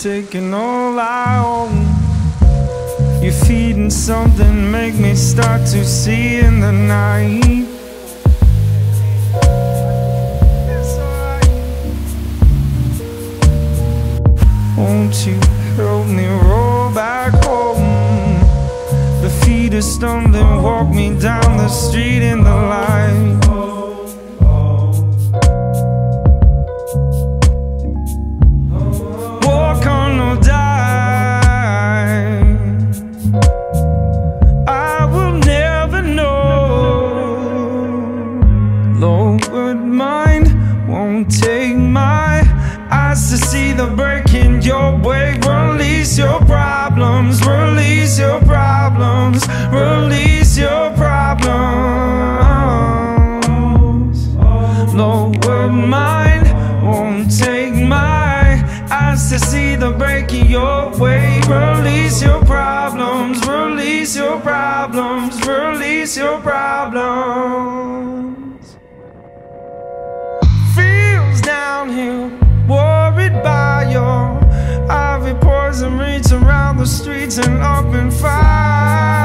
taking all I own. You're feeding something, make me start to see in the night. Won't you help me roll back home? The feet are stumbling, walk me down the street in the light. Walk on or die, I will never know. Lowered mind won't take my eyes to see the break in your way. Release your problems, release your problems, release your problems. Lowered mind won't take my eyes to see the break in your way. Release your problems, release your problems, release your problems. Feels downhill, worried by your ivory poison, reach around the streets and up in fire.